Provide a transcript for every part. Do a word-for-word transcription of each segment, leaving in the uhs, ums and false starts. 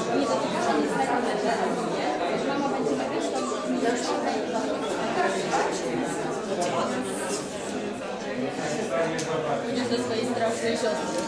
Pójdziesz do swojej strasznej siostry.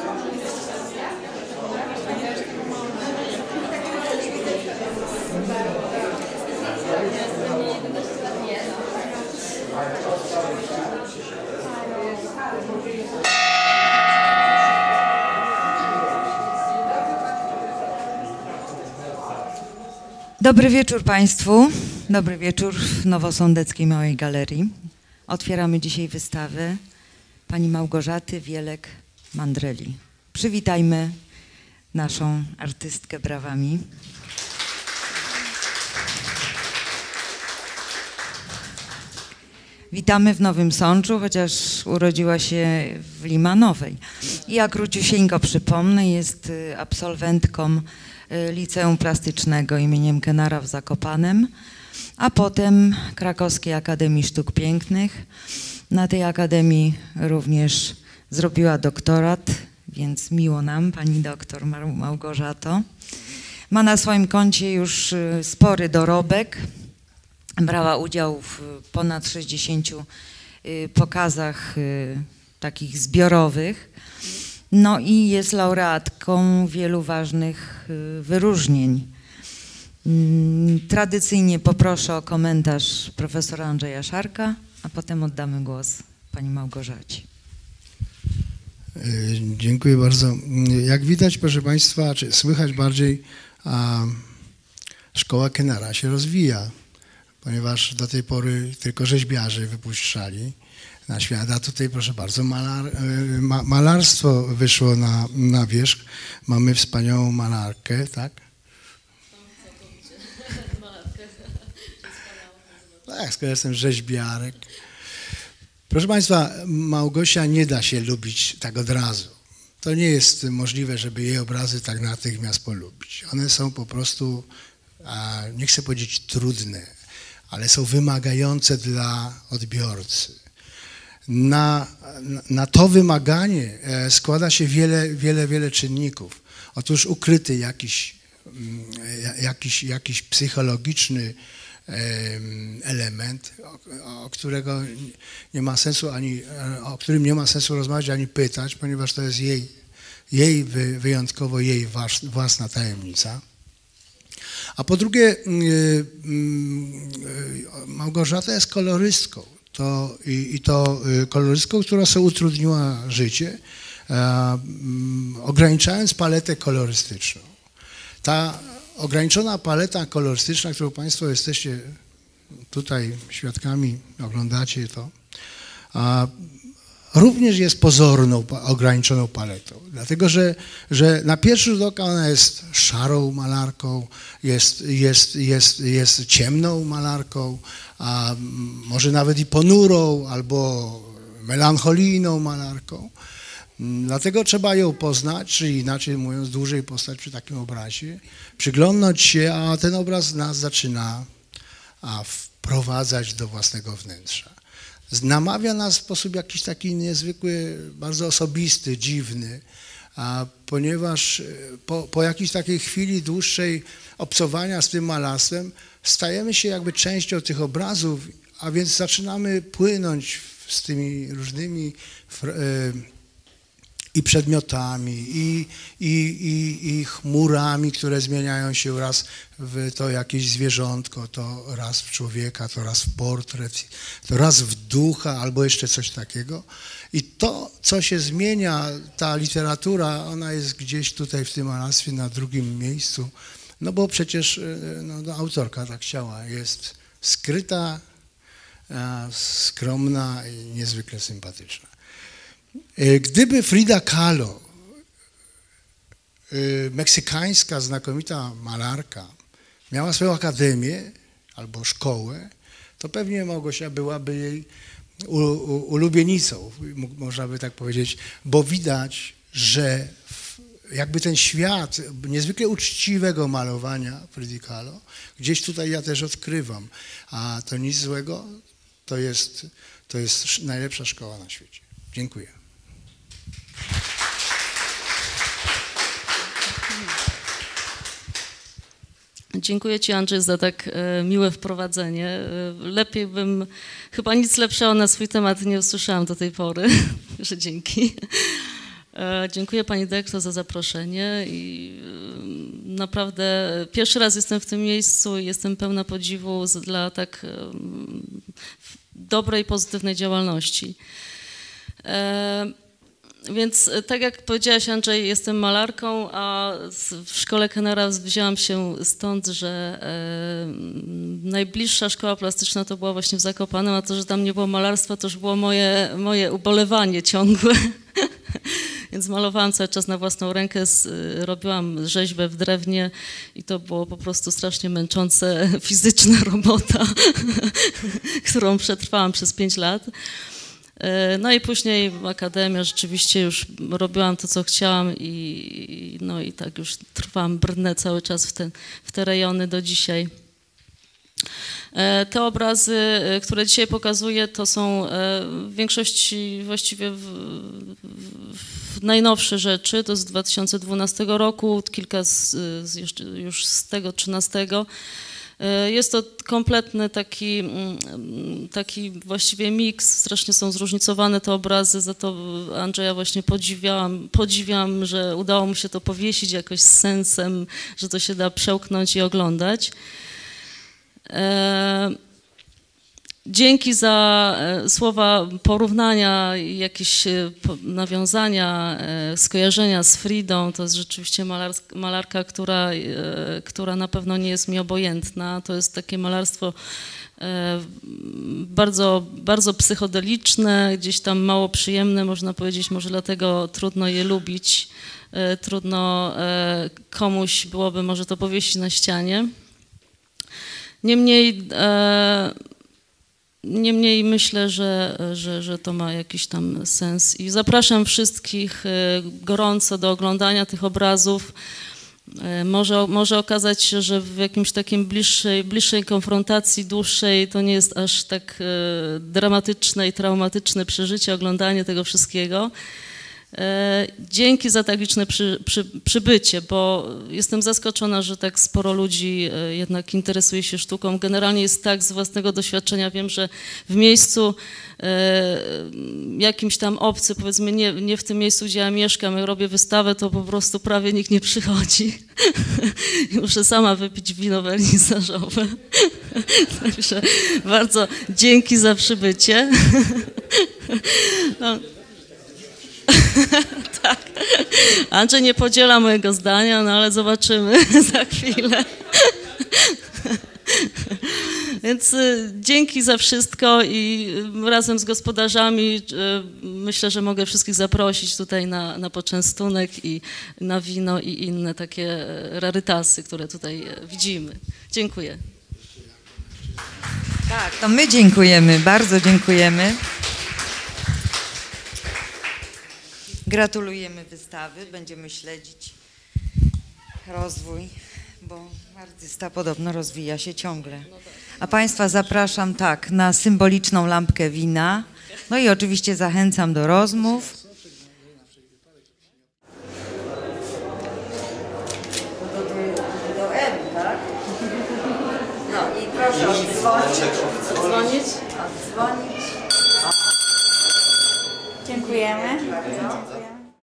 Dobry wieczór Państwu. Dobry wieczór w Nowosądeckiej Małej Galerii. Otwieramy dzisiaj wystawę pani Małgorzaty Wielek-Mandreli. Przywitajmy naszą artystkę brawami. Witamy w Nowym Sączu, chociaż urodziła się w Limanowej. I jak króciusieńko przypomnę, jest absolwentką Liceum Plastycznego imieniem Kenara w Zakopanem, a potem Krakowskiej Akademii Sztuk Pięknych. Na tej akademii również zrobiła doktorat, więc miło nam, pani doktor Małgorzato. Ma na swoim koncie już spory dorobek. Brała udział w ponad sześćdziesięciu pokazach takich zbiorowych. No i jest laureatką wielu ważnych wyróżnień. Tradycyjnie poproszę o komentarz profesora Andrzeja Szarka, a potem oddamy głos pani Małgorzacie. Dziękuję bardzo. Jak widać, proszę Państwa, czy słychać bardziej, a szkoła Kenara się rozwija, ponieważ do tej pory tylko rzeźbiarze wypuszczali na świat, a tutaj, proszę bardzo, malar, ma, malarstwo wyszło na, na wierzch. Mamy wspaniałą malarkę, tak? Tak, skoro jestem rzeźbiarek. Proszę Państwa, Małgosia nie da się lubić tak od razu. To nie jest możliwe, żeby jej obrazy tak natychmiast polubić. One są po prostu, a nie chcę powiedzieć trudne, ale są wymagające dla odbiorcy. Na, na to wymaganie składa się wiele, wiele, wiele czynników. Otóż ukryty jakiś, jakiś, jakiś psychologiczny element, o, o którego nie ma sensu ani, o którym nie ma sensu rozmawiać ani pytać, ponieważ to jest jej, jej wyjątkowo jej własna tajemnica. A po drugie, Małgorzata jest kolorystką. To, i, i to kolorystką, która sobie utrudniła życie, e, ograniczając paletę kolorystyczną. Ta ograniczona paleta kolorystyczna, którą Państwo jesteście tutaj świadkami, oglądacie to, a, również jest pozorną, ograniczoną paletą. Dlatego, że, że na pierwszy rzut oka ona jest szarą malarką, jest, jest, jest, jest ciemną malarką, a może nawet i ponurą albo melancholijną malarką. Dlatego trzeba ją poznać, czy inaczej mówiąc, dłużej postać przy takim obrazie, przyglądnąć się, a ten obraz nas zaczyna a, wprowadzać do własnego wnętrza. Namawia nas w sposób jakiś taki niezwykły, bardzo osobisty, dziwny, a ponieważ po, po jakiejś takiej chwili dłuższej obcowania z tym malarstwem stajemy się jakby częścią tych obrazów, a więc zaczynamy płynąć z tymi różnymi i przedmiotami, i, i, i, i chmurami, które zmieniają się raz w to jakieś zwierzątko, to raz w człowieka, to raz w portret, to raz w ducha, albo jeszcze coś takiego. I to, co się zmienia, ta literatura, ona jest gdzieś tutaj w tym malarstwie na drugim miejscu, no bo przecież no, no, autorka tak chciała, jest skryta, skromna i niezwykle sympatyczna. Gdyby Frida Kahlo, meksykańska znakomita malarka, miała swoją akademię albo szkołę, to pewnie Małgosia byłaby jej ulubienicą, można by tak powiedzieć, bo widać, że jakby ten świat niezwykle uczciwego malowania Fridy Kahlo, gdzieś tutaj ja też odkrywam, a to nic złego, to jest, to jest najlepsza szkoła na świecie. Dziękuję. Dziękuję Ci, Andrzej, za tak e, miłe wprowadzenie. E, lepiej bym, chyba nic lepszego na swój temat nie usłyszałam do tej pory, że dzięki. E, dziękuję Pani dyrektor za zaproszenie i e, naprawdę pierwszy raz jestem w tym miejscu i jestem pełna podziwu z, dla tak e, dobrej, pozytywnej działalności. E, Więc tak jak powiedziałaś, Andrzej, jestem malarką, a w szkole Kenara wzięłam się stąd, że e, najbliższa szkoła plastyczna to była właśnie w Zakopanem, a to, że tam nie było malarstwa, to już było moje, moje ubolewanie ciągłe. Więc malowałam cały czas na własną rękę, z, robiłam rzeźbę w drewnie i to było po prostu strasznie męczące, fizyczna robota, którą przetrwałam przez pięć lat. No i później akademia, rzeczywiście już robiłam to, co chciałam i, no i tak już trwam, brnę cały czas w te, w te rejony do dzisiaj. Te obrazy, które dzisiaj pokazuję, to są w większości właściwie w, w najnowsze rzeczy, to z dwa tysiące dwunastego roku, kilka z, z jeszcze już z tego trzynastego. Jest to kompletny taki, taki właściwie miks, strasznie są zróżnicowane te obrazy, za to Andrzeja właśnie podziwiałam, podziwiam, że udało mu się to powiesić jakoś z sensem, że to się da przełknąć i oglądać. Dzięki za słowa porównania, jakieś nawiązania, skojarzenia z Fridą. To jest rzeczywiście malarska, malarka, która, która na pewno nie jest mi obojętna. To jest takie malarstwo bardzo, bardzo psychodeliczne, gdzieś tam mało przyjemne, można powiedzieć, może dlatego trudno je lubić. Trudno komuś byłoby może to powiesić na ścianie. Niemniej Niemniej myślę, że, że, że to ma jakiś tam sens i zapraszam wszystkich gorąco do oglądania tych obrazów. Może, może okazać się, że w jakimś takim bliższej, bliższej konfrontacji, dłuższej, to nie jest aż tak dramatyczne i traumatyczne przeżycie, oglądanie tego wszystkiego. Dzięki za tak liczne przy, przy, przybycie, bo jestem zaskoczona, że tak sporo ludzi jednak interesuje się sztuką. Generalnie jest tak, z własnego doświadczenia wiem, że w miejscu jakimś tam obcy, powiedzmy nie, nie w tym miejscu, gdzie ja mieszkam, jak robię wystawę, to po prostu prawie nikt nie przychodzi. Muszę sama wypić wino wernisażowe. Także bardzo dzięki za przybycie. No. Tak. Andrzej nie podziela mojego zdania, no ale zobaczymy za chwilę. Więc dzięki za wszystko i razem z gospodarzami myślę, że mogę wszystkich zaprosić tutaj na, na poczęstunek i na wino i inne takie rarytasy, które tutaj widzimy. Dziękuję. Tak, to my dziękujemy, bardzo dziękujemy. Gratulujemy wystawy, będziemy śledzić rozwój, bo artysta podobno rozwija się ciągle. A Państwa zapraszam tak na symboliczną lampkę wina, no i oczywiście zachęcam do rozmów. Do M, tak? No i proszę odzwonić. Odzwonić? Odzwonić. Dziękujemy. Dziękujemy.